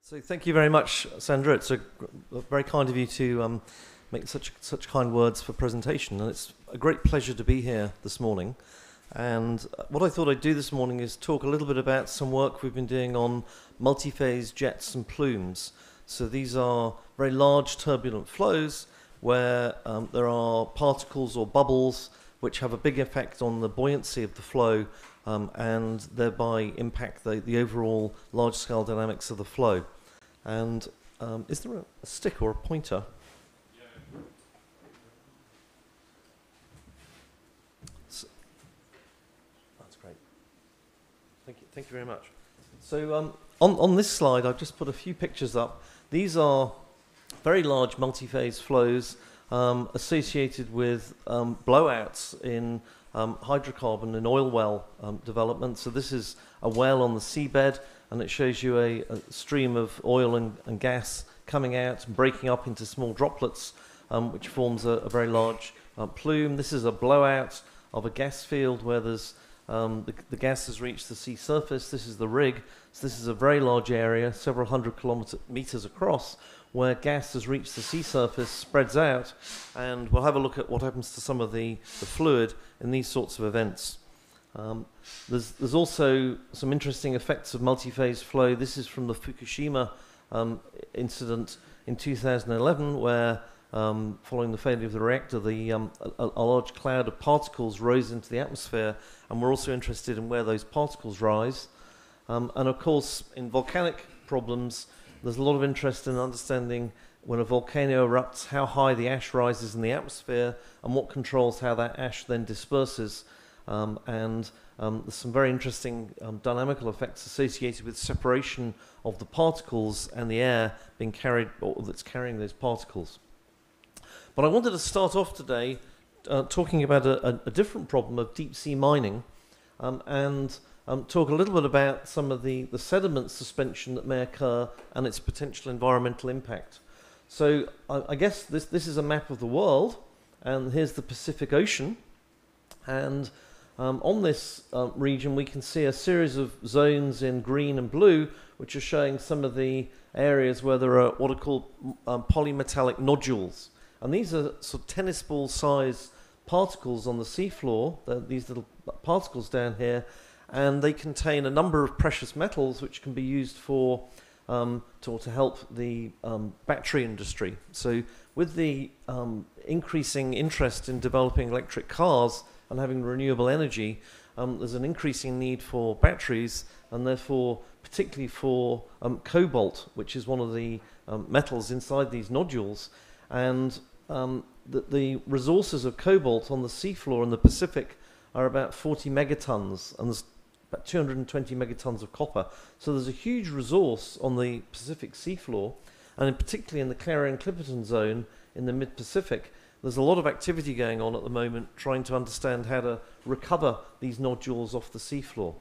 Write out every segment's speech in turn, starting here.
So thank you very much, Sandra. It's very kind of you to make such kind words for presentation, and it's a great pleasure to be here this morning. And what I thought I'd do this morning is talk a little bit about some work we've been doing on multiphase jets and plumes. So these are very large turbulent flows where there are particles or bubbles which have a big effect on the buoyancy of the flow and thereby impact the overall large-scale dynamics of the flow. And is there a stick or a pointer? That's great. Thank you very much. So on this slide, I've just put a few pictures up. These are very large multi-phase flows associated with blowouts in hydrocarbon and oil well development. So this is a well on the seabed, and it shows you a stream of oil and gas coming out and breaking up into small droplets, which forms a very large plume. This is a blowout of a gas field where there's the gas has reached the sea surface. This is the rig. So this is a very large area, several hundred meters across, where gas has reached the sea surface, spreads out, and we'll have a look at what happens to some of the fluid in these sorts of events. There's also some interesting effects of multi-phase flow. This is from the Fukushima incident in 2011, where following the failure of the reactor, a large cloud of particles rose into the atmosphere, and we're also interested in where those particles rise. And of course, in volcanic problems, there's a lot of interest in understanding when a volcano erupts, how high the ash rises in the atmosphere and what controls how that ash then disperses. There's some very interesting dynamical effects associated with separation of the particles and the air being carried, or that's carrying those particles. But I wanted to start off today talking about a different problem of deep sea mining and talk a little bit about some of the sediment suspension that may occur and its potential environmental impact. So I guess this is a map of the world, and here's the Pacific Ocean. And on this region, we can see a series of zones in green and blue, which are showing some of the areas where there are what are called polymetallic nodules. And these are sort of tennis ball size particles on the seafloor, these little particles down here, and they contain a number of precious metals which can be used for to help the battery industry. So with the increasing interest in developing electric cars and having renewable energy, there's an increasing need for batteries, and therefore particularly for cobalt, which is one of the metals inside these nodules. And the resources of cobalt on the seafloor in the Pacific are about 40 megatons, and there's about 220 megatons of copper. So there's a huge resource on the Pacific seafloor, and particularly in the Clarion-Clipperton zone in the mid-Pacific. There's a lot of activity going on at the moment trying to understand how to recover these nodules off the seafloor.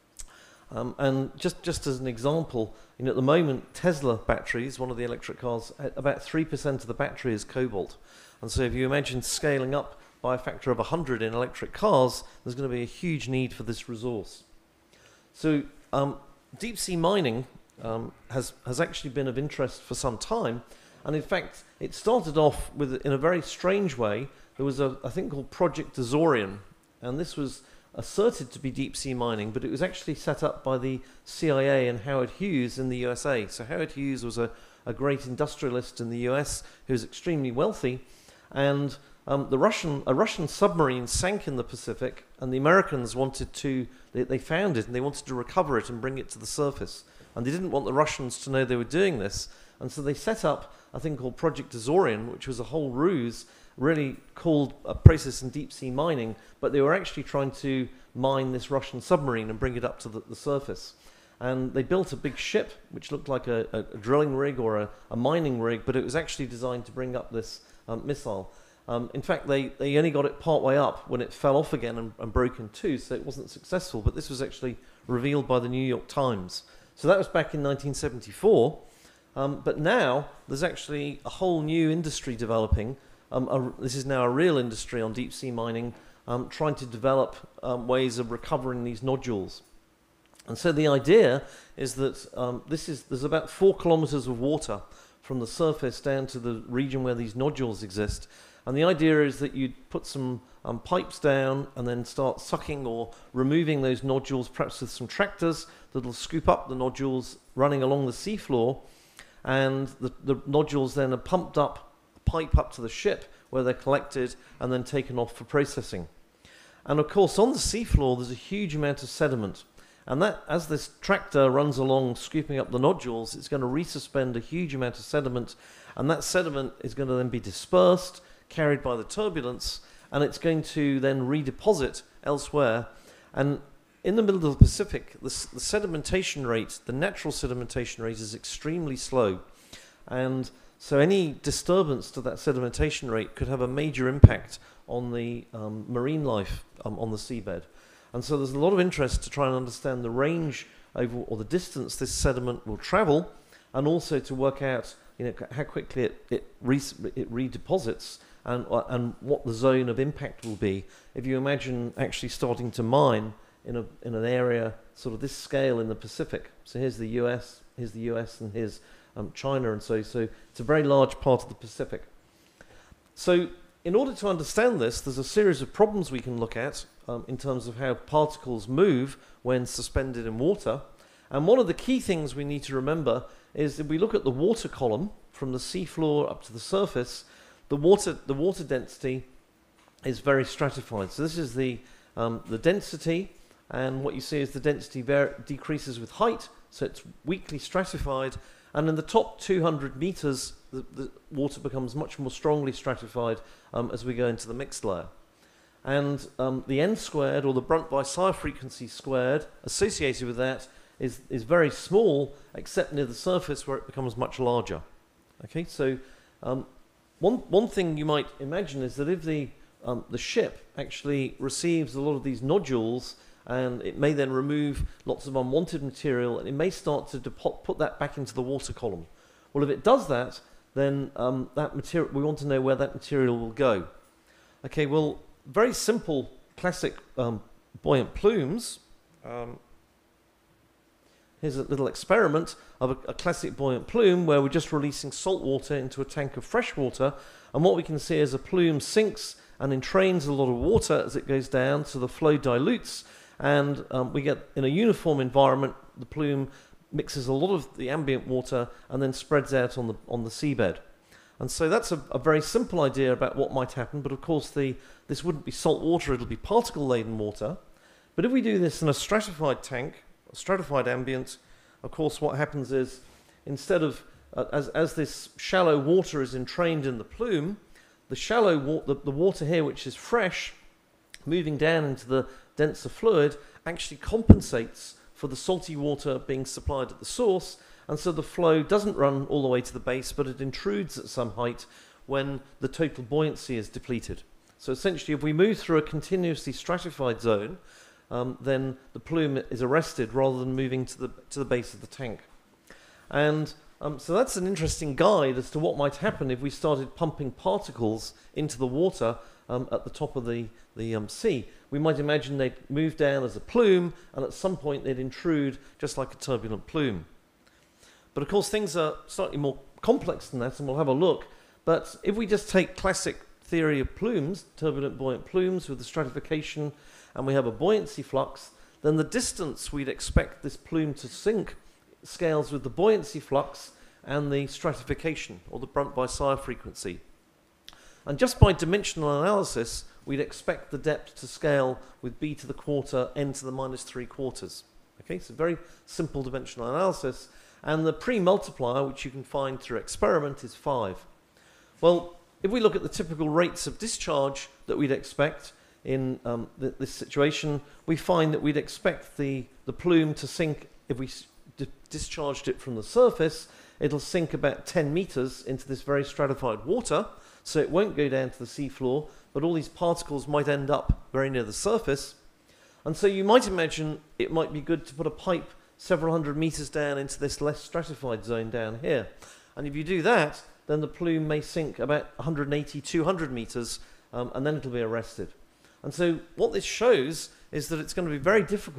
And just as an example, at the moment, Tesla batteries, one of the electric cars, about 3% of the battery is cobalt. And so if you imagine scaling up by a factor of 100 in electric cars, there's going to be a huge need for this resource. So deep sea mining has actually been of interest for some time. And in fact, it started off in a very strange way. There was a thing called Project Azorian, and this was asserted to be deep sea mining, but it was actually set up by the CIA and Howard Hughes in the USA. So Howard Hughes was a great industrialist in the US who was extremely wealthy, and a Russian submarine sank in the Pacific, and the Americans they found it and they wanted to recover it and bring it to the surface. And they didn't want the Russians to know they were doing this, and so they set up a thing called Project Azorian, which was a whole ruse, really called a process in deep sea mining, but they were actually trying to mine this Russian submarine and bring it up to the surface. And they built a big ship, which looked like a drilling rig or a mining rig, but it was actually designed to bring up this missile. In fact, they only got it part way up when it fell off again and broke in two, so it wasn't successful, but this was actually revealed by the New York Times. So that was back in 1974. But now there's actually a whole new industry developing. This is now a real industry on deep sea mining, trying to develop ways of recovering these nodules. And so the idea is that there's about 4 kilometers of water from the surface down to the region where these nodules exist. And the idea is that you'd put some pipes down and then start sucking or removing those nodules, perhaps with some tractors that'll scoop up the nodules running along the seafloor. And the nodules then are pumped up, pipe up to the ship where they're collected and then taken off for processing. And of course, on the seafloor, there's a huge amount of sediment. And that, as this tractor runs along scooping up the nodules, it's going to resuspend a huge amount of sediment, and that sediment is going to then be dispersed, carried by the turbulence, and it's going to then redeposit elsewhere. And in the middle of the Pacific, the sedimentation rate, the natural sedimentation rate, is extremely slow. And so any disturbance to that sedimentation rate could have a major impact on the marine life on the seabed. And so there's a lot of interest to try and understand the range over, or the distance this sediment will travel, and also to work out, how quickly it redeposits and what the zone of impact will be. If you imagine actually starting to mine in an area sort of this scale in the Pacific. So here's the US, and here's China, and so it's a very large part of the Pacific. So in order to understand this, there's a series of problems we can look at in terms of how particles move when suspended in water. And one of the key things we need to remember is if we look at the water column from the seafloor up to the surface, the water density is very stratified. So this is the density, and what you see is the density decreases with height, so it's weakly stratified. And in the top 200 meters, the water becomes much more strongly stratified as we go into the mixed layer. And the n squared, or the Brunt by Sire frequency squared, associated with that is very small, except near the surface where it becomes much larger. Okay, so one thing you might imagine is that if the ship actually receives a lot of these nodules, and it may then remove lots of unwanted material, and it may start to put that back into the water column. Well, if it does that, then that material, we want to know where that material will go. Okay, well, very simple classic buoyant plumes. Here's a little experiment of a classic buoyant plume where we're just releasing salt water into a tank of fresh water, and what we can see is a plume sinks and entrains a lot of water as it goes down, so the flow dilutes, and we get, in a uniform environment, the plume mixes a lot of the ambient water and then spreads out on the seabed. And so that's a very simple idea about what might happen, but of course this wouldn't be salt water, it'll be particle-laden water. But if we do this in a stratified tank, a stratified ambient, of course what happens is, instead of, as this shallow water is entrained in the plume, the water here, which is fresh, moving down into the denser fluid, actually compensates for the salty water being supplied at the source, and so the flow doesn't run all the way to the base, but it intrudes at some height when the total buoyancy is depleted. So essentially, if we move through a continuously stratified zone, then the plume is arrested rather than moving to the base of the tank. And so that's an interesting guide as to what might happen if we started pumping particles into the water at the top of the sea. We might imagine they'd move down as a plume, and at some point they'd intrude just like a turbulent plume. But of course things are slightly more complex than that, and we'll have a look. But if we just take classic theory of plumes, turbulent buoyant plumes with the stratification, and we have a buoyancy flux, then the distance we'd expect this plume to sink scales with the buoyancy flux and the stratification, or the Brunt by Sire frequency. And just by dimensional analysis, we'd expect the depth to scale with b to the quarter, n to the minus 3/4. Okay, so very simple dimensional analysis. And the pre-multiplier, which you can find through experiment, is 5. Well, if we look at the typical rates of discharge that we'd expect in this situation, we find that we'd expect the plume to sink, if we discharged it from the surface, it'll sink about 10 meters into this very stratified water, so it won't go down to the seafloor, but all these particles might end up very near the surface. And so you might imagine it might be good to put a pipe several hundred meters down into this less stratified zone down here. And if you do that, then the plume may sink about 180, 200 meters, and then it'll be arrested. And so what this shows is that it's going to be very difficult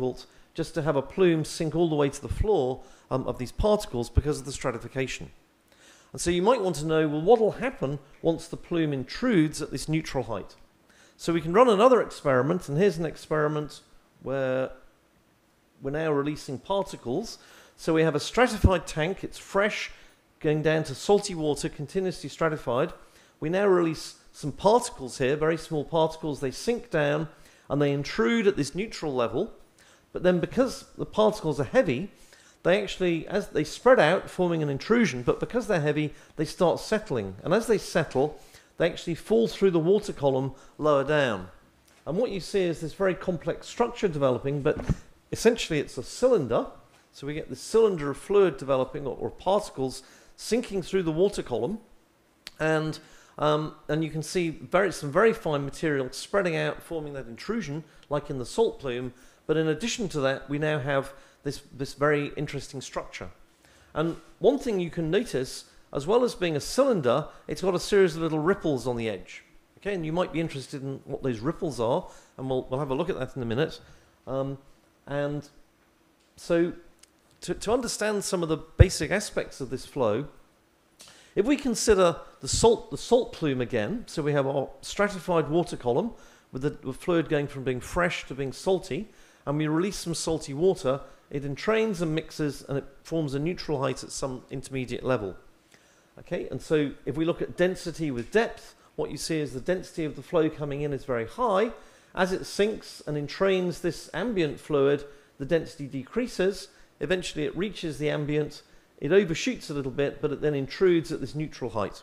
just to have a plume sink all the way to the floor of these particles because of the stratification. And so you might want to know, well, what will happen once the plume intrudes at this neutral height? So we can run another experiment, and here's an experiment where we're now releasing particles. So we have a stratified tank, it's fresh, going down to salty water, continuously stratified. We now release some particles here, very small particles. They sink down and they intrude at this neutral level. But then because the particles are heavy, they actually, as they spread out, forming an intrusion, but because they're heavy, they start settling. And as they settle, they actually fall through the water column lower down. And what you see is this very complex structure developing, but essentially it's a cylinder. So we get this cylinder of fluid developing, or particles sinking through the water column. And you can see some very fine material spreading out, forming that intrusion, like in the salt plume. But in addition to that, we now have this very interesting structure. And one thing you can notice, as well as being a cylinder, it's got a series of little ripples on the edge. Okay, and you might be interested in what those ripples are, and we'll have a look at that in a minute. And so to understand some of the basic aspects of this flow, if we consider the salt plume again, so we have our stratified water column with the fluid going from being fresh to being salty, and we release some salty water, it entrains and mixes, and it forms a neutral height at some intermediate level. Okay, and so if we look at density with depth, what you see is the density of the flow coming in is very high. As it sinks and entrains this ambient fluid, the density decreases. Eventually it reaches the ambient, it overshoots a little bit, but it then intrudes at this neutral height.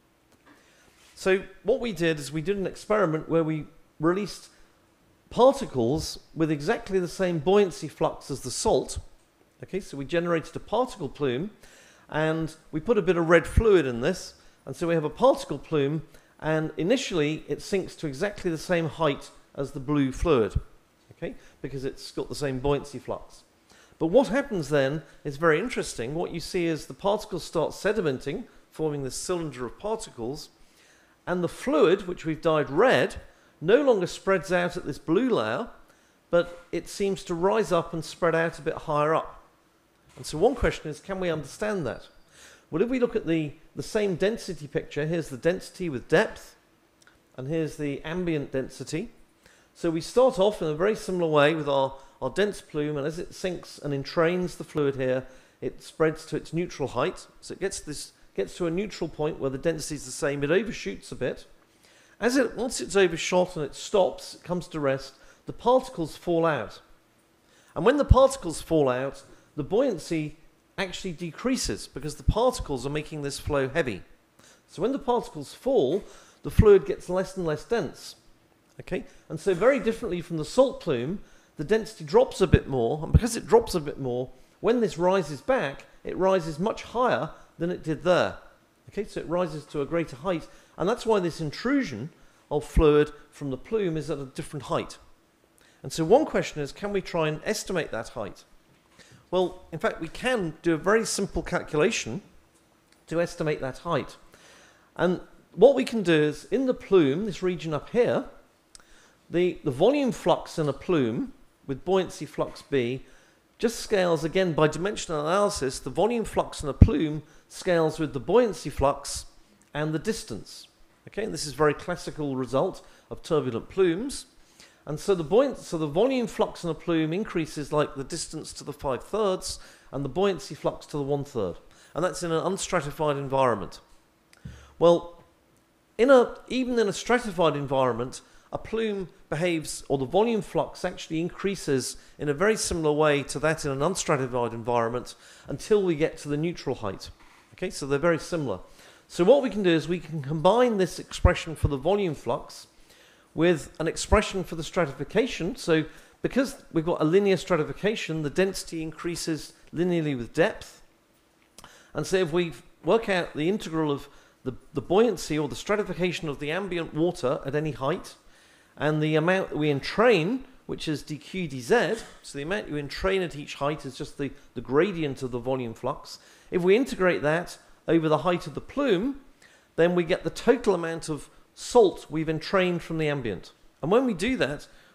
So what we did is we did an experiment where we released particles with exactly the same buoyancy flux as the salt. Okay, so we generated a particle plume, and we put a bit of red fluid in this, and so we have a particle plume, and initially it sinks to exactly the same height as the blue fluid, okay, because it's got the same buoyancy flux. But what happens then is very interesting. What you see is the particles start sedimenting, forming this cylinder of particles, and the fluid, which we've dyed red, no longer spreads out at this blue layer, but it seems to rise up and spread out a bit higher up. And so one question is, can we understand that? Well, if we look at the same density picture, here's the density with depth, and here's the ambient density. So we start off in a very similar way with our dense plume, and as it sinks and entrains the fluid here, it spreads to its neutral height. So it gets to a neutral point where the density is the same. It overshoots a bit. Once it's overshot and it stops, it comes to rest, the particles fall out. And when the particles fall out, the buoyancy actually decreases because the particles are making this flow heavy. So when the particles fall, the fluid gets less and less dense. Okay? And so very differently from the salt plume, the density drops a bit more, and because it drops a bit more, when this rises back, it rises much higher than it did there. Okay, so it rises to a greater height, and that's why this intrusion of fluid from the plume is at a different height. And so one question is, can we try and estimate that height? Well, in fact, we can do a very simple calculation to estimate that height. And what we can do is, in the plume, this region up here, the volume flux in a plume with buoyancy flux B just scales, again, by dimensional analysis. The volume flux in a plume scales with the buoyancy flux and the distance. Okay, and this is a very classical result of turbulent plumes. And so the volume flux in a plume increases like the distance to the 5/3 and the buoyancy flux to the 1/3. And that's in an unstratified environment. Well, even in a stratified environment, a plume behaves, or the volume flux actually increases in a very similar way to that in an unstratified environment until we get to the neutral height. Okay, so they're very similar. So what we can do is we can combine this expression for the volume flux with an expression for the stratification. So because we've got a linear stratification, the density increases linearly with depth. And so if we work out the integral of the buoyancy or the stratification of the ambient water at any height, and the amount that we entrain, which is dq dz, so the amount you entrain at each height is just the gradient of the volume flux. If we integrate that over the height of the plume, then we get the total amount of salt we've entrained from the ambient. And when we do that,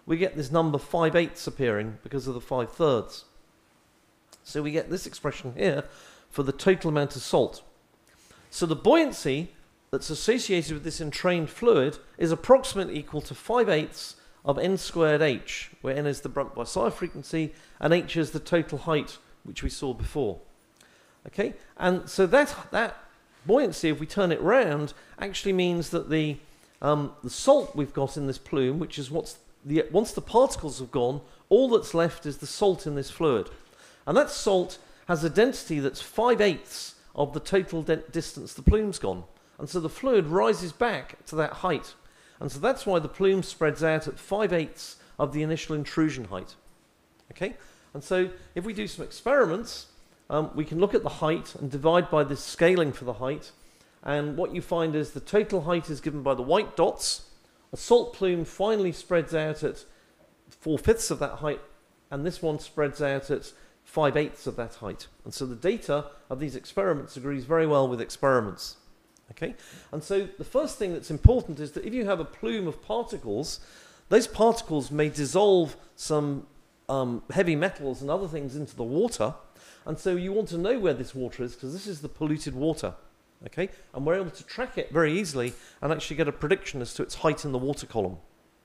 we get this number 5/8 appearing because of the 5/3. So we get this expression here for the total amount of salt. So the buoyancy that's associated with this entrained fluid is approximately equal to 5/8 of n squared h, where n is the Brunt by Sire frequency and h is the total height, which we saw before. Okay, and so that buoyancy, if we turn it round, actually means that the salt we've got in this plume, which is once the particles have gone, all that's left is the salt in this fluid. And that salt has a density that's 5/8 of the total distance the plume's gone. And so the fluid rises back to that height. And so that's why the plume spreads out at 5/8 of the initial intrusion height. Okay? And so if we do some experiments, we can look at the height and divide by this scaling for the height. And what you find is the total height is given by the white dots. A salt plume finally spreads out at 4/5 of that height, and this one spreads out at 5/8 of that height. And so the data of these experiments agrees very well with experiments. Okay? And so the first thing that's important is that if you have a plume of particles, those particles may dissolve some heavy metals and other things into the water. And so you want to know where this water is, because this is the polluted water. Okay? And we're able to track it very easily and actually get a prediction as to its height in the water column.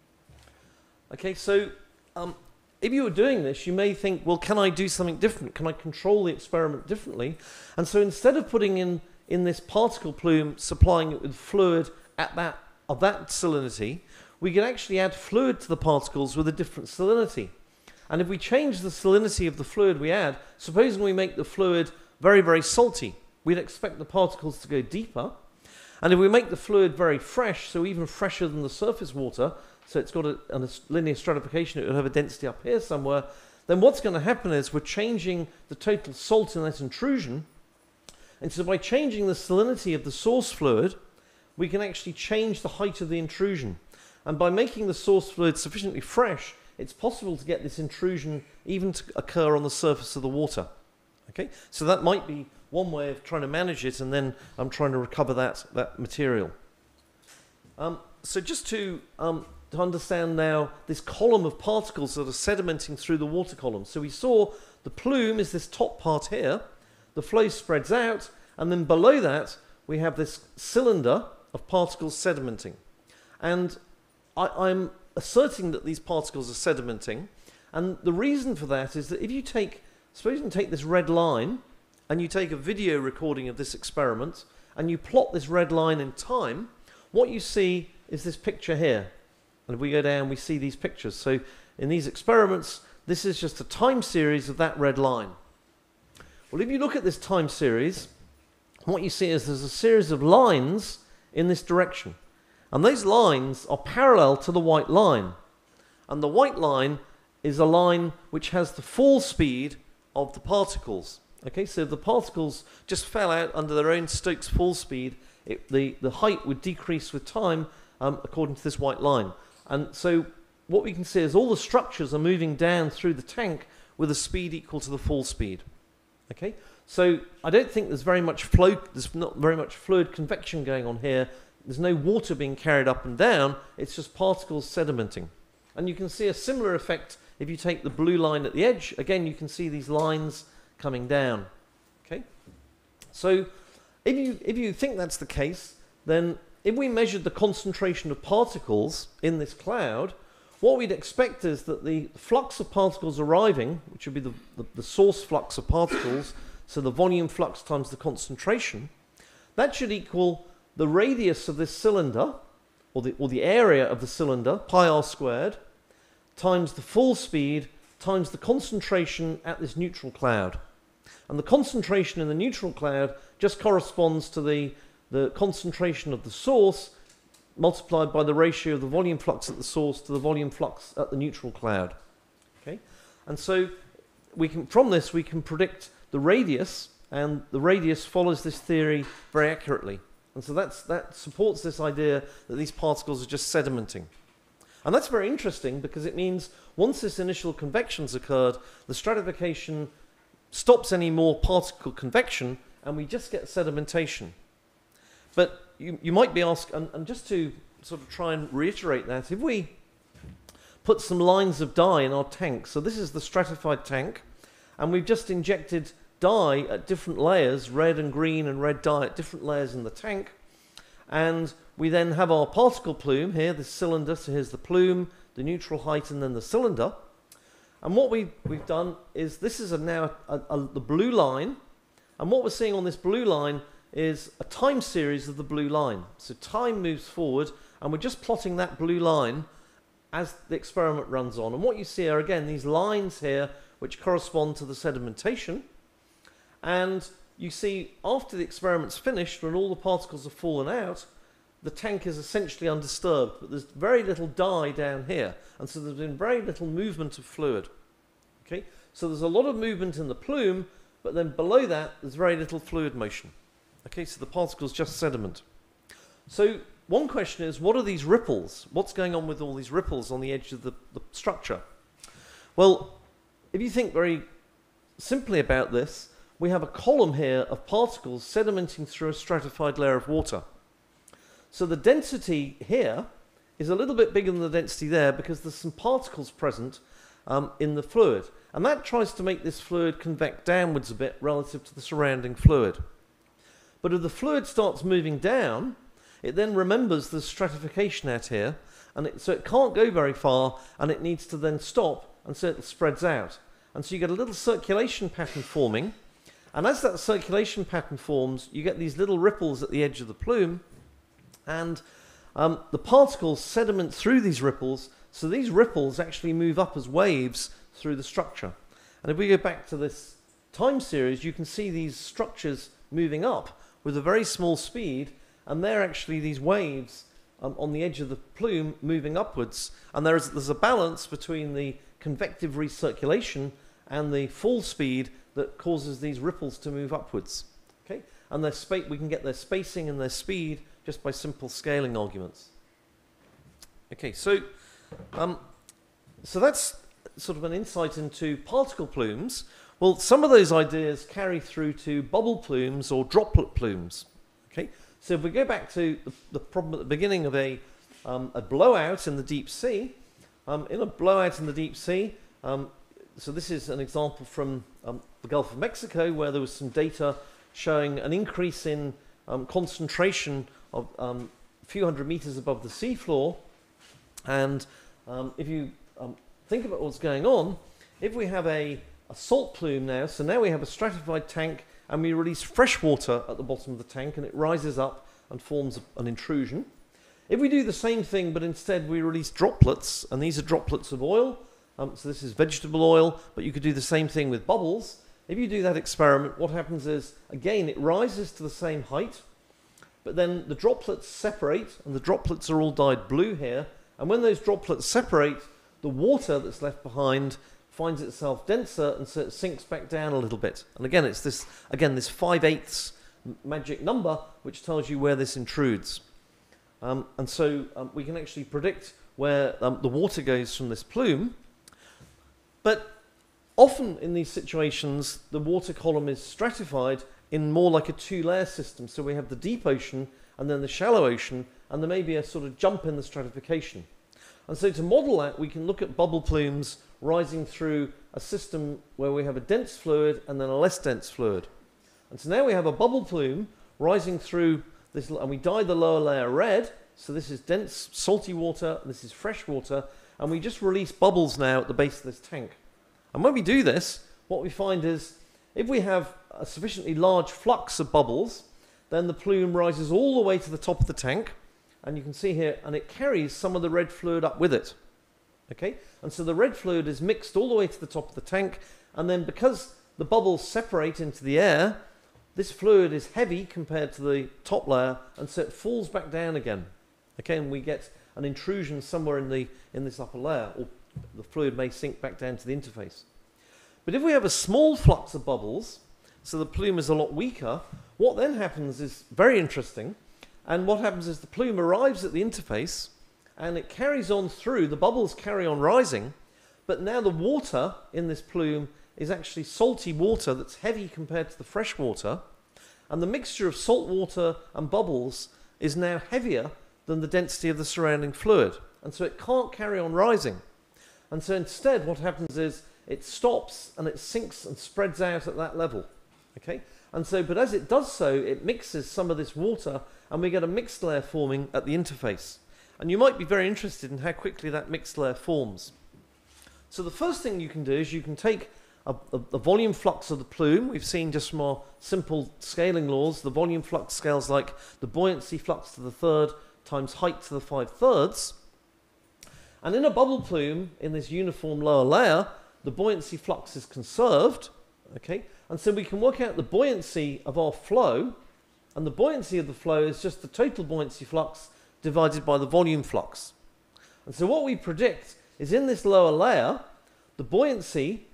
Okay, so if you were doing this, you may think, well, can I do something different? Can I control the experiment differently? And so instead of putting in this particle plume, supplying it with fluid of that salinity, we can actually add fluid to the particles with a different salinity. And if we change the salinity of the fluid we add, supposing we make the fluid very, very salty, we'd expect the particles to go deeper. And if we make the fluid very fresh, so even fresher than the surface water, so it's got a linear stratification, it will have a density up here somewhere, then what's going to happen is we're changing the total salt in that intrusion. And so by changing the salinity of the source fluid, we can actually change the height of the intrusion. And by making the source fluid sufficiently fresh, it's possible to get this intrusion even to occur on the surface of the water. Okay? So that might be one way of trying to manage it, and then I'm trying to recover that material. So just to understand now this column of particles that are sedimenting through the water column. So we saw the plume is this top part here. The flow spreads out, and then below that we have this cylinder of particles sedimenting. And I'm asserting that these particles are sedimenting, and the reason for that is that if you suppose you take this red line, and you take a video recording of this experiment, and you plot this red line in time, what you see is this picture here. And if we go down, we see these pictures. So in these experiments, this is just a time series of that red line. Well, if you look at this time series, what you see is there's a series of lines in this direction. And those lines are parallel to the white line. And the white line is a line which has the fall speed of the particles. Okay, so if the particles just fell out under their own Stokes fall speed, the height would decrease with time according to this white line. And so what we can see is all the structures are moving down through the tank with a speed equal to the fall speed. Okay, so I don't think there's not very much fluid convection going on here. There's no water being carried up and down. It's just particles sedimenting. And you can see a similar effect if you take the blue line at the edge. Again, you can see these lines coming down. Okay, so if you think that's the case, then if we measured the concentration of particles in this cloud, what we'd expect is that the flux of particles arriving, which would be the source flux of particles, so the volume flux times the concentration, that should equal the radius of this cylinder, or the area of the cylinder, pi r squared, times the full speed, times the concentration at this neutral cloud. And the concentration in the neutral cloud just corresponds to the concentration of the source multiplied by the ratio of the volume flux at the source to the volume flux at the neutral cloud. Okay? And so from this we can predict the radius, and the radius follows this theory very accurately. And so that supports this idea that these particles are just sedimenting. And that's very interesting because it means once this initial convection's occurred, the stratification stops any more particle convection and we just get sedimentation. But you might be asked, and just to sort of try and reiterate that, if we put some lines of dye in our tank. So this is the stratified tank, and we've just injected dye at different layers, red and green and red dye at different layers in the tank. And we then have our particle plume here, the cylinder. So here's the plume, the neutral height, and then the cylinder. And what we've done is this is now the blue line. And what we're seeing on this blue line is a time series of the blue line. So time moves forward, and we're just plotting that blue line as the experiment runs on. And what you see are, again, these lines here which correspond to the sedimentation. And you see, after the experiment's finished, when all the particles have fallen out, the tank is essentially undisturbed, but there's very little dye down here. And so there's been very little movement of fluid. Okay? So there's a lot of movement in the plume, but then below that, there's very little fluid motion. Okay, so the particle's just sediment. So one question is, what are these ripples? What's going on with all these ripples on the edge of the structure? Well, if you think very simply about this, we have a column here of particles sedimenting through a stratified layer of water. So the density here is a little bit bigger than the density there because there's some particles present in the fluid. And that tries to make this fluid convect downwards a bit relative to the surrounding fluid. But if the fluid starts moving down, it then remembers there's stratification out here, and so it can't go very far, and it needs to then stop, and so it spreads out. And so you get a little circulation pattern forming, and as that circulation pattern forms, you get these little ripples at the edge of the plume, and the particles sediment through these ripples, so these ripples actually move up as waves through the structure. And if we go back to this time series, you can see these structures moving up with a very small speed, and they're actually these waves on the edge of the plume moving upwards. And there's a balance between the convective recirculation and the fall speed that causes these ripples to move upwards. Okay? And we can get their spacing and their speed just by simple scaling arguments. Okay, so that's sort of an insight into particle plumes. Well, some of those ideas carry through to bubble plumes or droplet plumes. Okay, so if we go back to the problem at the beginning of a blowout in the deep sea, in a blowout in the deep sea, so this is an example from the Gulf of Mexico where there was some data showing an increase in concentration of a few hundred meters above the seafloor. And if you think about what's going on, if we have a salt plume now, so now we have a stratified tank and we release fresh water at the bottom of the tank and it rises up and forms an intrusion. If we do the same thing but instead we release droplets, and these are droplets of oil, so this is vegetable oil, but you could do the same thing with bubbles. If you do that experiment, what happens is, again, it rises to the same height, but then the droplets separate, and the droplets are all dyed blue here, and when those droplets separate, the water that's left behind finds itself denser, and so it sinks back down a little bit. And again, it's this 5/8 magic number, which tells you where this intrudes. And so we can actually predict where the water goes from this plume. But often in these situations, the water column is stratified in more like a two-layer system. So we have the deep ocean and then the shallow ocean, and there may be a sort of jump in the stratification. And so to model that, we can look at bubble plumes rising through a system where we have a dense fluid and then a less dense fluid. And so now we have a bubble plume rising through this, and we dye the lower layer red. So this is dense salty water, this is fresh water, and we just release bubbles now at the base of this tank. And when we do this, what we find is if we have a sufficiently large flux of bubbles, then the plume rises all the way to the top of the tank, and you can see here, and it carries some of the red fluid up with it. Okay? And so the red fluid is mixed all the way to the top of the tank, and then because the bubbles separate into the air, this fluid is heavy compared to the top layer, and so it falls back down again. Okay, and we get an intrusion somewhere in this upper layer, or the fluid may sink back down to the interface. But if we have a small flux of bubbles, so the plume is a lot weaker, what then happens is very interesting. And what happens is the plume arrives at the interface and it carries on through, the bubbles carry on rising, but now the water in this plume is actually salty water that's heavy compared to the fresh water, and the mixture of salt water and bubbles is now heavier than the density of the surrounding fluid, and so it can't carry on rising. And so instead what happens is it stops and it sinks and spreads out at that level. Okay? And so, but as it does so, it mixes some of this water and we get a mixed layer forming at the interface. And you might be very interested in how quickly that mixed layer forms. So the first thing you can do is you can take a volume flux of the plume. We've seen just from our simple scaling laws, the volume flux scales like the buoyancy flux to the third times height to the 5/3. And in a bubble plume, in this uniform lower layer, the buoyancy flux is conserved. Okay? And so we can work out the buoyancy of our flow, and the buoyancy of the flow is just the total buoyancy flux divided by the volume flux. And so what we predict is in this lower layer, the buoyancy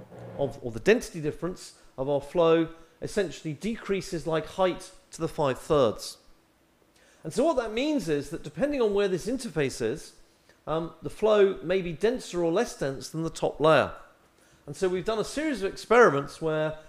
or the density difference of our flow essentially decreases like height to the 5/3. And so what that means is that depending on where this interface is, the flow may be denser or less dense than the top layer. And so we've done a series of experiments where,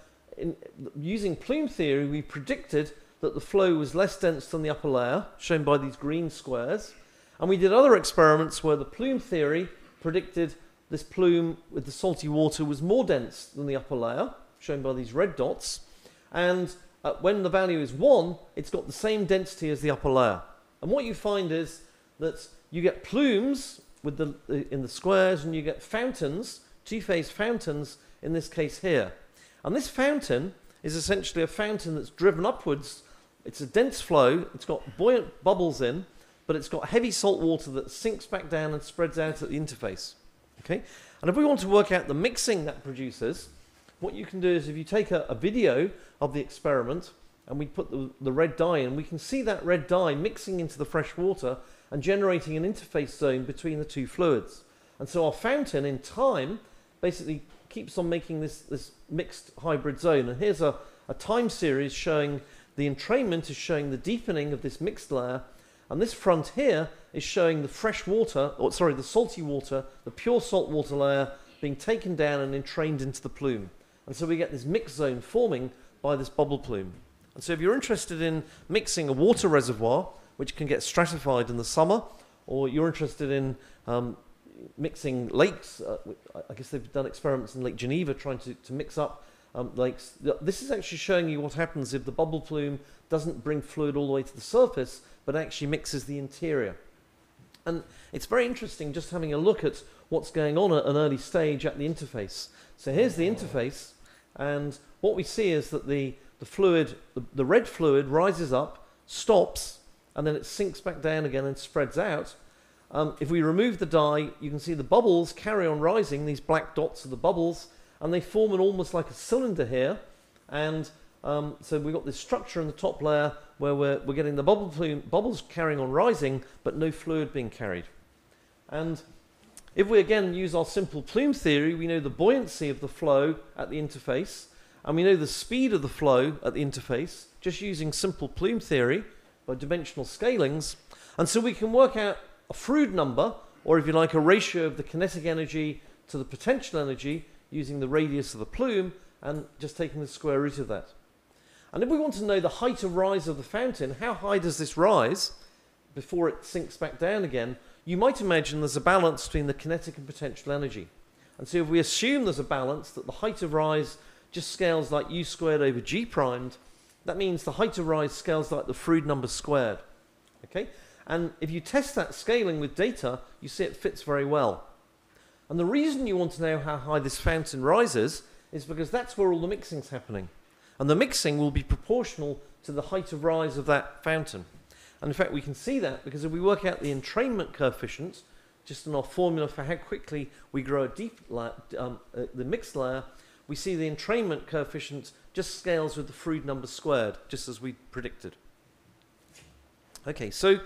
using plume theory, we predicted that the flow was less dense than the upper layer, shown by these green squares. And we did other experiments where the plume theory predicted this plume with the salty water was more dense than the upper layer, shown by these red dots. And when the value is 1, it's got the same density as the upper layer. And what you find is that you get plumes with in the squares, and you get fountains, two-phase fountains in this case here. And this fountain is essentially a fountain that's driven upwards. It's a dense flow, it's got buoyant bubbles in, but it's got heavy salt water that sinks back down and spreads out at the interface. Okay? And if we want to work out the mixing that produces, what you can do is if you take a video of the experiment and we put the red dye in, we can see that red dye mixing into the fresh water and generating an interface zone between the two fluids. And so our fountain in time basically keeps on making this mixed hybrid zone. And here's a time series showing the entrainment is showing the deepening of this mixed layer, and this front here is showing the fresh water, or sorry, the salty water, the pure salt water layer being taken down and entrained into the plume. And so we get this mixed zone forming by this bubble plume. And so if you're interested in mixing a water reservoir, which can get stratified in the summer, or you're interested in mixing lakes, I guess they've done experiments in Lake Geneva trying to mix up lakes. This is actually showing you what happens if the bubble plume doesn't bring fluid all the way to the surface, but actually mixes the interior. And it's very interesting just having a look at what's going on at an early stage at the interface. So here's the interface, and what we see is that the fluid, the red fluid rises up, stops, and then it sinks back down again and spreads out. If we remove the dye, you can see the bubbles carry on rising, these black dots are the bubbles, and they form an almost like a cylinder here. And so we've got this structure in the top layer where we're getting the bubbles carrying on rising, but no fluid being carried. And if we again use our simple plume theory, we know the buoyancy of the flow at the interface, and we know the speed of the flow at the interface, just using simple plume theory by dimensional scalings. And so we can work out a Froude number, or if you like, a ratio of the kinetic energy to the potential energy using the radius of the plume and just taking the square root of that. And if we want to know the height of rise of the fountain, how high does this rise before it sinks back down again, you might imagine there's a balance between the kinetic and potential energy. And so if we assume there's a balance, that the height of rise just scales like u squared over g primed, that means the height of rise scales like the Froude number squared. Okay? And if you test that scaling with data, you see it fits very well. And the reason you want to know how high this fountain rises is because that's where all the mixing's happening. And the mixing will be proportional to the height of rise of that fountain. And in fact, we can see that because if we work out the entrainment coefficient, just in our formula for how quickly we grow a deep layer, the mixed layer, we see the entrainment coefficient just scales with the Froude number squared, just as we predicted. Okay, so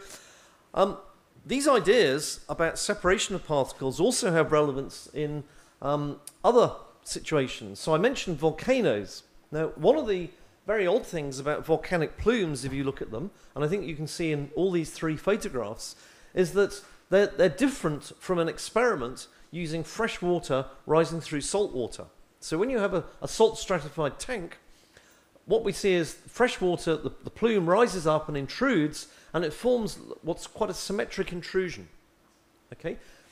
these ideas about separation of particles also have relevance in other situations. So I mentioned volcanoes. Now, one of the very odd things about volcanic plumes, if you look at them, and I think you can see in all these three photographs, is that they're different from an experiment using fresh water rising through salt water. So when you have a salt stratified tank, what we see is fresh water, the plume rises up and intrudes, and it forms what's quite a symmetric intrusion. Okay?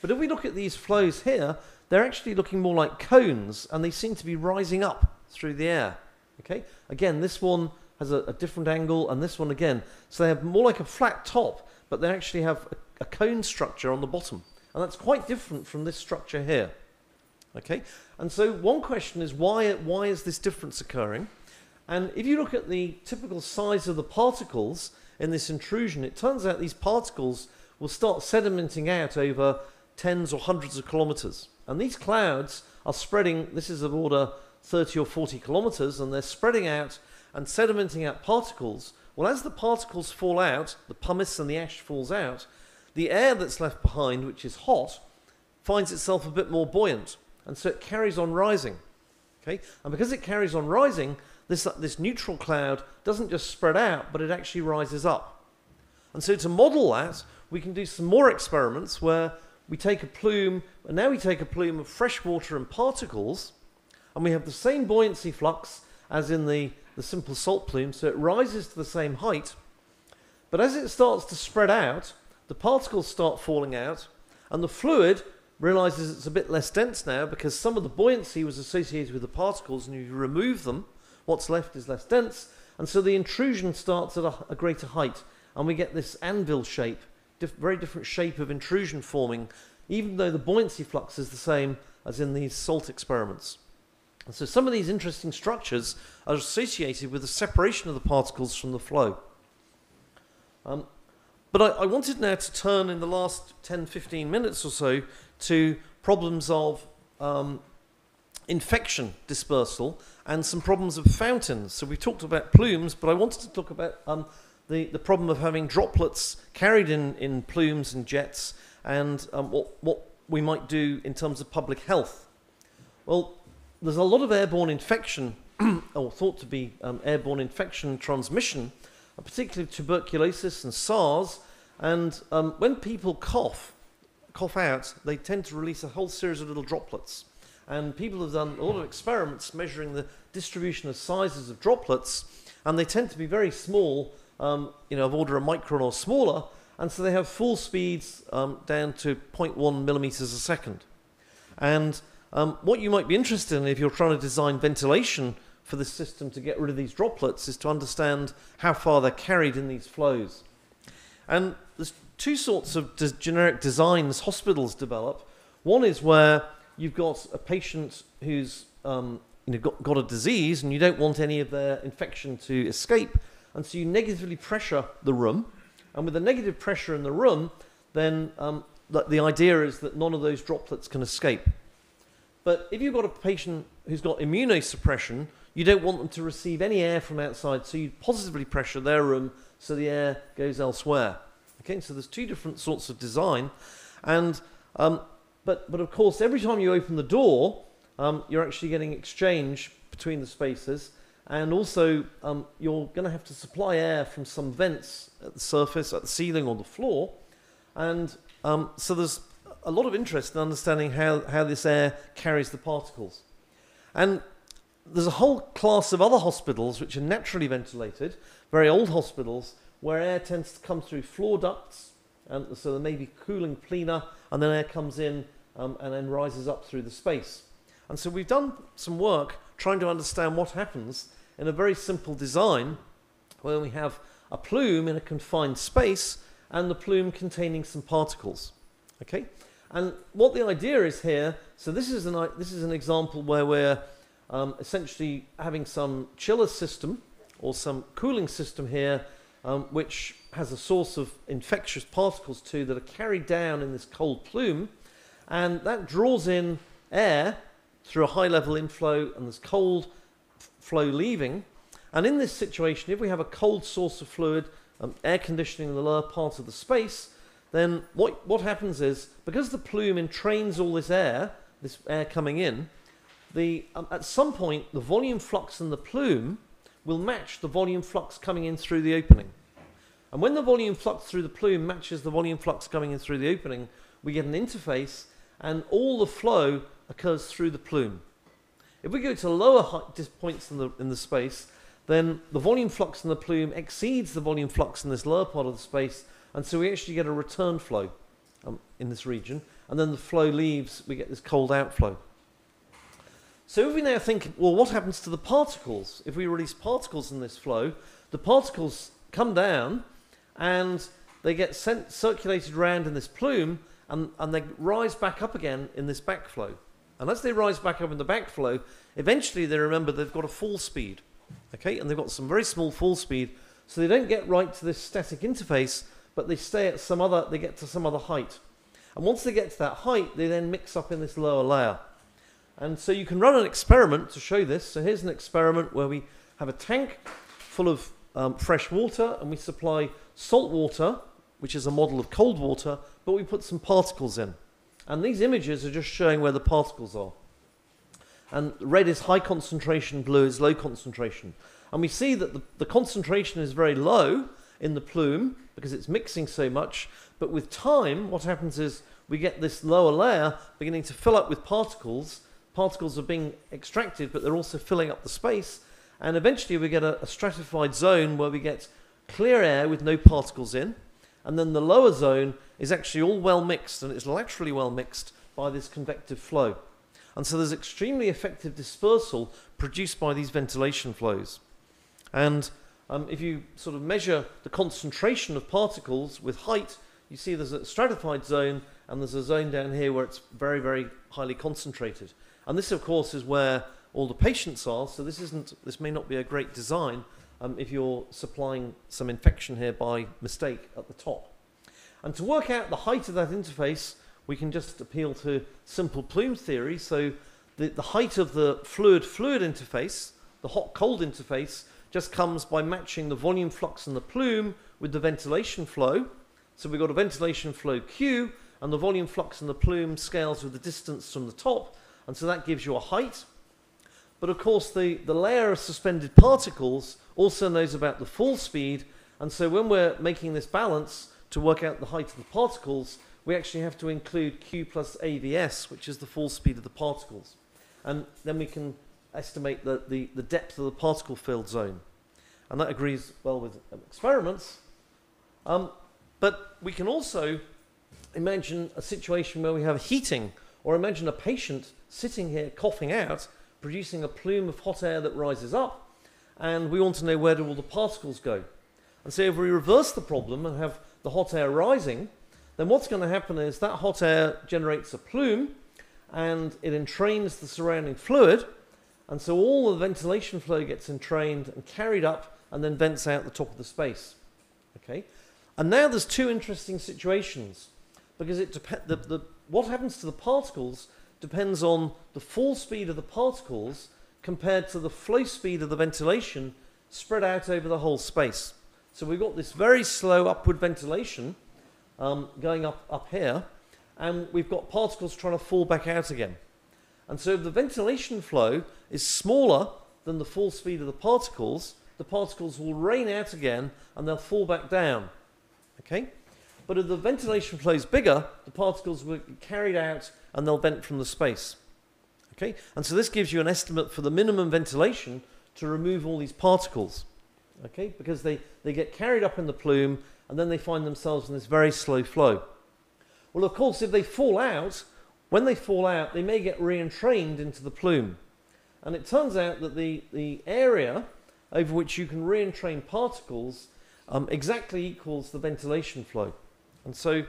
But if we look at these flows here, they're actually looking more like cones, and they seem to be rising up through the air. Okay? Again, this one has a different angle, and this one again. So they have more like a flat top, but they actually have a cone structure on the bottom. And that's quite different from this structure here. Okay? And so one question is, why is this difference occurring? And if you look at the typical size of the particles in this intrusion, it turns out these particles will start sedimenting out over tens or hundreds of kilometers. And these clouds are spreading, this is of order 30 or 40 kilometers, and they're spreading out and sedimenting out particles. Well, as the particles fall out, the pumice and the ash falls out, the air that's left behind, which is hot, finds itself a bit more buoyant. And so it carries on rising. Okay? And because it carries on rising, this neutral cloud doesn't just spread out, but it actually rises up. And so to model that, we can do some more experiments where we take a plume, and now we take a plume of fresh water and particles, and we have the same buoyancy flux as in the simple salt plume, so it rises to the same height. But as it starts to spread out, the particles start falling out, and the fluid realizes it's a bit less dense now because some of the buoyancy was associated with the particles, and if you remove them, what's left is less dense, and so the intrusion starts at a greater height, and we get this anvil shape, very different shape of intrusion forming, even though the buoyancy flux is the same as in these salt experiments. And so some of these interesting structures are associated with the separation of the particles from the flow. But I wanted now to turn in the last 10-15 minutes or so to problems of infection dispersal and some problems of fountains. So we talked about plumes, but I wanted to talk about the problem of having droplets carried in plumes and jets, and what we might do in terms of public health. Well, there's a lot of airborne infection, or thought to be airborne infection transmission, particularly tuberculosis and SARS, and when people cough out, they tend to release a whole series of little droplets. And people have done a lot of experiments measuring the distribution of sizes of droplets, and they tend to be very small, of order a micron or smaller, and so they have full speeds down to 0.1 millimeters a second. And what you might be interested in if you're trying to design ventilation for this system to get rid of these droplets is to understand how far they're carried in these flows. And there's two sorts of generic designs hospitals develop. One is where you've got a patient who's got a disease and you don't want any of their infection to escape, and so you negatively pressure the room, and with the negative pressure in the room, then the idea is that none of those droplets can escape. But if you've got a patient who's got immunosuppression, you don't want them to receive any air from outside, so you positively pressure their room so the air goes elsewhere. Okay, so there's two different sorts of design, and but of course, every time you open the door, you're actually getting exchange between the spaces, and also you're going to have to supply air from some vents at the surface, at the ceiling or the floor, and so there's a lot of interest in understanding how this air carries the particles. And there's a whole class of other hospitals which are naturally ventilated, very old hospitals, where air tends to come through floor ducts, and so there may be cooling plena, and then air comes in and then rises up through the space. And so we've done some work trying to understand what happens in a very simple design where we have a plume in a confined space and the plume containing some particles. Okay? And what the idea is here, so this is an example where we're essentially having some chiller system or some cooling system here, which has a source of infectious particles too that are carried down in this cold plume, and that draws in air through a high level inflow, and there's cold flow leaving. And in this situation, if we have a cold source of fluid, air conditioning in the lower part of the space, then what happens is, because the plume entrains all this air coming in, at some point the volume flux in the plume will match the volume flux coming in through the opening. And when the volume flux through the plume matches the volume flux coming in through the opening, we get an interface, and all the flow occurs through the plume. If we go to lower points in the space, then the volume flux in the plume exceeds the volume flux in this lower part of the space, and so we actually get a return flow in this region. and then the flow leaves, we get this cold outflow. So if we now think, well, what happens to the particles? If we release particles in this flow, the particles come down and they get circulated around in this plume, and they rise back up again in this backflow. And as they rise back up in the backflow, eventually they remember they've got a fall speed, okay? And they've got some very small fall speed, so they don't get right to this static interface, but they stay at they get to some other height. And once they get to that height, they then mix up in this lower layer. And so you can run an experiment to show this. So here's an experiment where we have a tank full of fresh water, and we supply salt water, which is a model of cold water, but we put some particles in. And these images are just showing where the particles are. And red is high concentration, blue is low concentration. And we see that the concentration is very low in the plume because it's mixing so much, but with time, what happens is we get this lower layer beginning to fill up with particles. Particles are being extracted, but they're also filling up the space, and eventually we get a stratified zone where we get clear air with no particles in, and then the lower zone is actually all well mixed, and it's laterally well mixed by this convective flow. And so there's extremely effective dispersal produced by these ventilation flows. And if you sort of measure the concentration of particles with height, you see there's a stratified zone, and there's a zone down here where it's very, very highly concentrated. And this, of course, is where all the patients are, so this may not be a great design if you're supplying some infection here by mistake at the top. And to work out the height of that interface, we can just appeal to simple plume theory. So the height of the fluid-fluid interface, the hot-cold interface, just comes by matching the volume flux in the plume with the ventilation flow. So we've got a ventilation flow Q, and the volume flux in the plume scales with the distance from the top, and so that gives you a height. But of course the layer of suspended particles also knows about the fall speed, and so when we're making this balance to work out the height of the particles, we actually have to include Q plus AVS, which is the fall speed of the particles. And then we can estimate the depth of the particle filled zone. And that agrees well with experiments. But we can also imagine a situation where we have heating, or imagine a patient sitting here coughing out, producing a plume of hot air that rises up, and we want to know where do all the particles go. And so if we reverse the problem and have the hot air rising, then what's going to happen is that hot air generates a plume, and it entrains the surrounding fluid, and so all the ventilation flow gets entrained and carried up and then vents out the top of the space. Okay? And now there's two interesting situations, because what happens to the particles depends on the fall speed of the particles compared to the flow speed of the ventilation spread out over the whole space. So we've got this very slow upward ventilation going up here, and we've got particles trying to fall back out again. And so if the ventilation flow is smaller than the fall speed of the particles will rain out again and they'll fall back down. Okay? But if the ventilation flow is bigger, the particles will be carried out and they'll vent from the space. Okay? And so this gives you an estimate for the minimum ventilation to remove all these particles. Okay? Because they get carried up in the plume and then they find themselves in this very slow flow. Well, of course, if they fall out, when they fall out, they may get re-entrained into the plume. And it turns out that the area over which you can re-entrain particles exactly equals the ventilation flow. And so,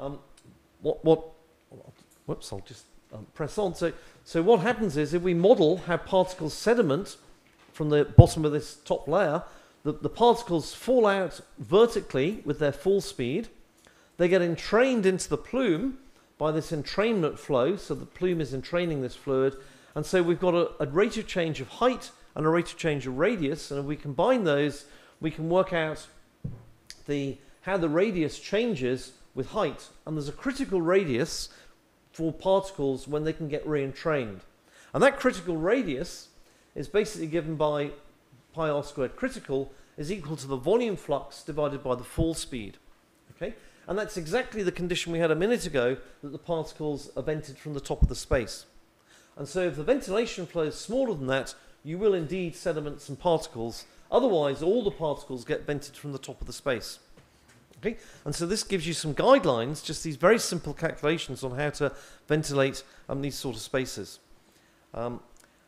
whoops, I'll just press on. So what happens is, if we model how particles sediment from the bottom of this top layer, the particles fall out vertically with their fall speed. They get entrained into the plume by this entrainment flow, so the plume is entraining this fluid, and so we've got a rate of change of height and a rate of change of radius, and if we combine those, we can work out how the radius changes with height, and there's a critical radius for particles when they can get re-entrained. And that critical radius is basically given by pi r squared critical is equal to the volume flux divided by the fall speed. Okay? And that's exactly the condition we had a minute ago, that the particles are vented from the top of the space. And so if the ventilation flow is smaller than that, you will indeed sediment some particles. Otherwise, all the particles get vented from the top of the space. Okay, and so this gives you some guidelines, just these very simple calculations on how to ventilate these sort of spaces. I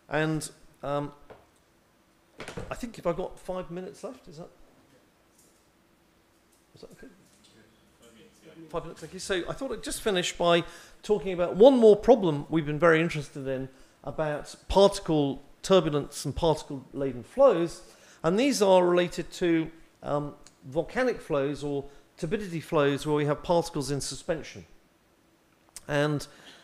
think if I've got 5 minutes left, is that okay? 5 minutes, thank you. So I thought I'd just finish by talking about one more problem we've been very interested in about particle turbulence and particle-laden flows, and these are related to volcanic flows or turbidity flows where we have particles in suspension. And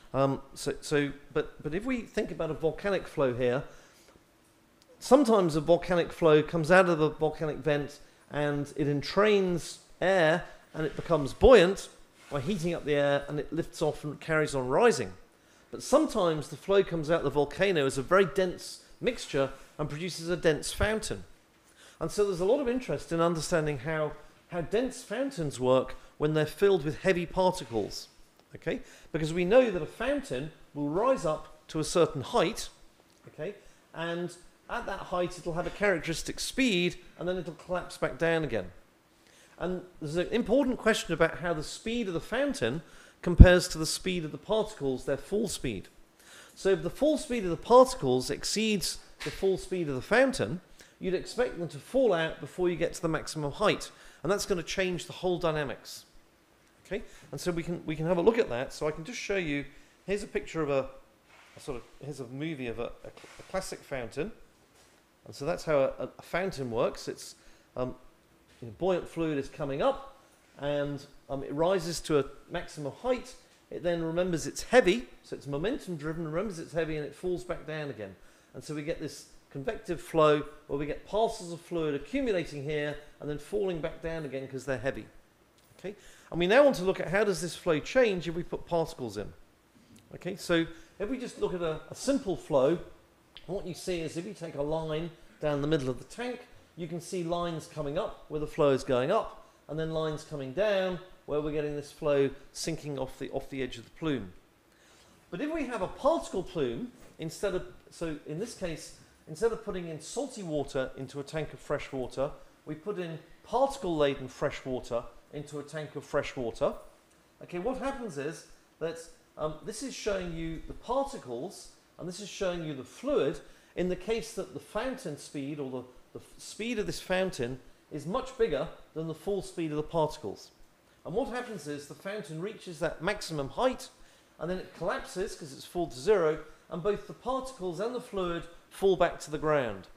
but if we think about a volcanic flow here, sometimes a volcanic flow comes out of the volcanic vent and it entrains air and it becomes buoyant by heating up the air, and it lifts off and carries on rising. But sometimes the flow comes out of the volcano as a very dense mixture and produces a dense fountain. And so there's a lot of interest in understanding how dense fountains work when they're filled with heavy particles. Okay? Because we know that a fountain will rise up to a certain height, okay? And at that height it'll have a characteristic speed, and then it'll collapse back down again. And there's an important question about how the speed of the fountain compares to the speed of the particles, their fall speed. So if the fall speed of the particles exceeds the fall speed of the fountain, you'd expect them to fall out before you get to the maximum height. And that's going to change the whole dynamics. Okay? And so we can have a look at that. So I can just show you, here's a picture of here's a movie of a classic fountain. And so that's how a fountain works. It's buoyant fluid is coming up, and it rises to a maximum height. It then remembers it's heavy, so it's momentum driven, remembers it's heavy, and it falls back down again. And so we get this convective flow where we get parcels of fluid accumulating here and then falling back down again because they're heavy. Okay? And we now want to look at how does this flow change if we put particles in. Okay, so if we just look at a simple flow, what you see is if you take a line down the middle of the tank, you can see lines coming up where the flow is going up, and then lines coming down where we're getting this flow sinking off the edge of the plume. But if we have a particle plume, so in this case, instead of putting in salty water into a tank of fresh water, we put in particle-laden fresh water into a tank of fresh water. Okay, what happens is that this is showing you the particles, and this is showing you the fluid, in the case that the fountain speed, or the speed of this fountain, is much bigger than the full speed of the particles. And what happens is the fountain reaches that maximum height, and then it collapses because it's full to zero, and both the particles and the fluid fall back to the ground.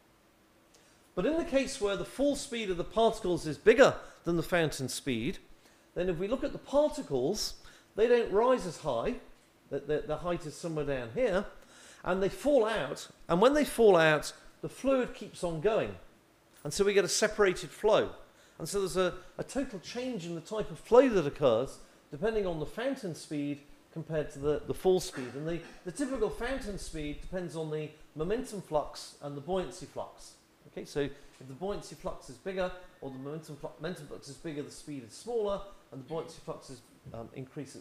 But in the case where the full speed of the particles is bigger than the fountain speed, then if we look at the particles, they don't rise as high, the height is somewhere down here, and they fall out, and when they fall out, the fluid keeps on going. And so we get a separated flow. And so there's a total change in the type of flow that occurs depending on the fountain speed compared to the fall speed. And the typical fountain speed depends on the momentum flux and the buoyancy flux. Okay, so if the buoyancy flux is bigger, or the momentum flux is bigger, the speed is smaller, and the buoyancy flux is increases.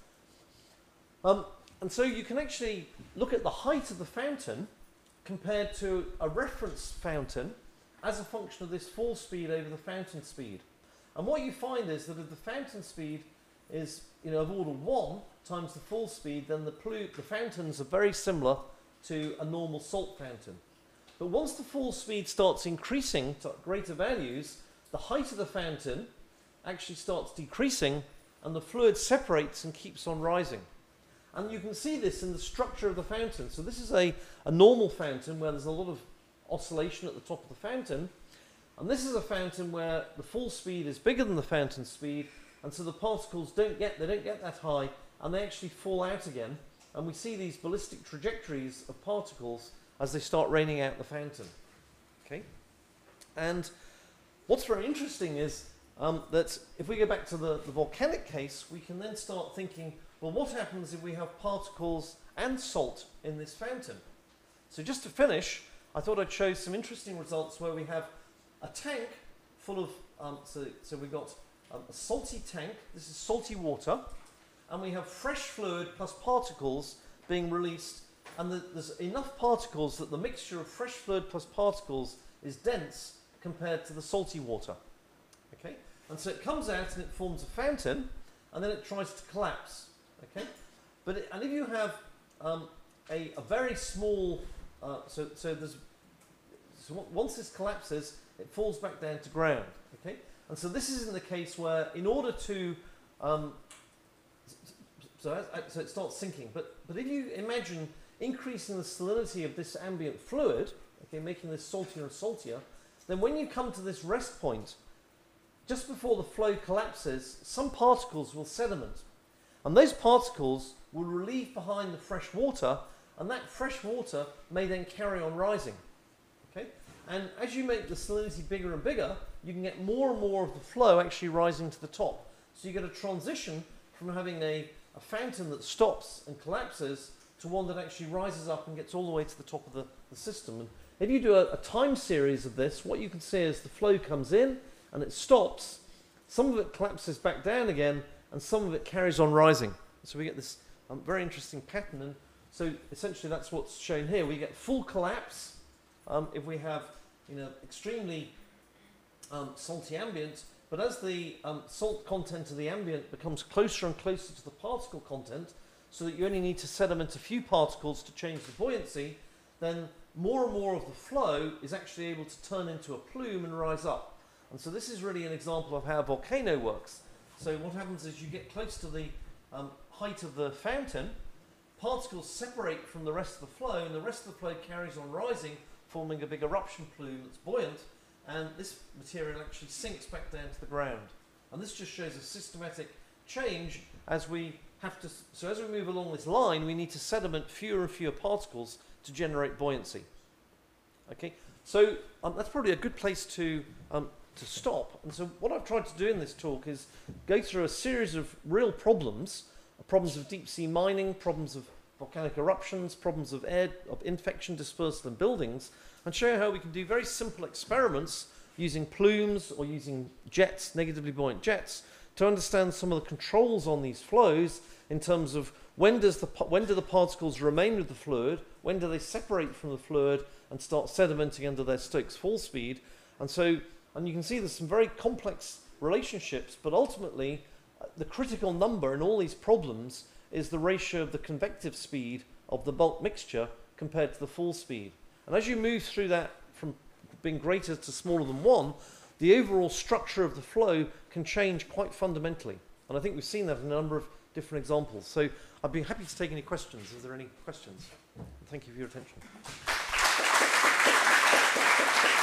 And so you can actually look at the height of the fountain compared to a reference fountain as a function of this fall speed over the fountain speed. And what you find is that if the fountain speed is of order 1 times the fall speed, then the fountains are very similar to a normal salt fountain. But once the fall speed starts increasing to greater values, the height of the fountain actually starts decreasing, and the fluid separates and keeps on rising. And you can see this in the structure of the fountain. So this is a normal fountain where there's a lot of oscillation at the top of the fountain. And this is a fountain where the fall speed is bigger than the fountain speed, and so the particles don't get that high, and they actually fall out again. And we see these ballistic trajectories of particles as they start raining out the fountain. Okay? And what's very interesting is that if we go back to the volcanic case, we can then start thinking, well, what happens if we have particles and salt in this fountain? So just to finish, I thought I'd show some interesting results where we have a tank full of, so we've got a salty tank, this is salty water, and we have fresh fluid plus particles being released, and there's enough particles that the mixture of fresh fluid plus particles is dense compared to the salty water. Okay? And so it comes out and it forms a fountain, and then it tries to collapse. Okay, and if you have a very small, so once this collapses, it falls back down to ground. Okay, and so this is in the case where, in order to so it starts sinking. But if you imagine increasing the salinity of this ambient fluid, okay, making this saltier and saltier, then when you come to this rest point, just before the flow collapses, some particles will sediment. And those particles will relieve behind the fresh water, and that fresh water may then carry on rising. Okay? And as you make the salinity bigger and bigger, you can get more and more of the flow actually rising to the top. So you get a transition from having a fountain that stops and collapses to one that actually rises up and gets all the way to the top of the system. And if you do a time series of this, what you can see is the flow comes in and it stops, some of it collapses back down again, and some of it carries on rising. So we get this very interesting pattern. And so essentially that's what's shown here. We get full collapse if we have extremely salty ambient, but as the salt content of the ambient becomes closer and closer to the particle content, so that you only need to sediment a few particles to change the buoyancy, then more and more of the flow is actually able to turn into a plume and rise up. And so this is really an example of how a volcano works. So what happens is you get close to the height of the fountain, particles separate from the rest of the flow, and the rest of the flow carries on rising, forming a big eruption plume that's buoyant, and this material actually sinks back down to the ground. And this just shows a systematic change as we have to, so as we move along this line, we need to sediment fewer and fewer particles to generate buoyancy. Okay, so that's probably a good place to stop. And so what I've tried to do in this talk is go through a series of real problems of deep sea mining, problems of volcanic eruptions, problems of air, of infection dispersal in buildings, and show you how we can do very simple experiments using plumes or using jets, negatively buoyant jets, to understand some of the controls on these flows in terms of when do the particles remain with the fluid, when do they separate from the fluid and start sedimenting under their Stokes fall speed. And you can see there's some very complex relationships, but ultimately the critical number in all these problems is the ratio of the convective speed of the bulk mixture compared to the fall speed. And as you move through that from being greater to smaller than 1, the overall structure of the flow can change quite fundamentally. And I think we've seen that in a number of different examples. So I'd be happy to take any questions. Is there any questions? Thank you for your attention.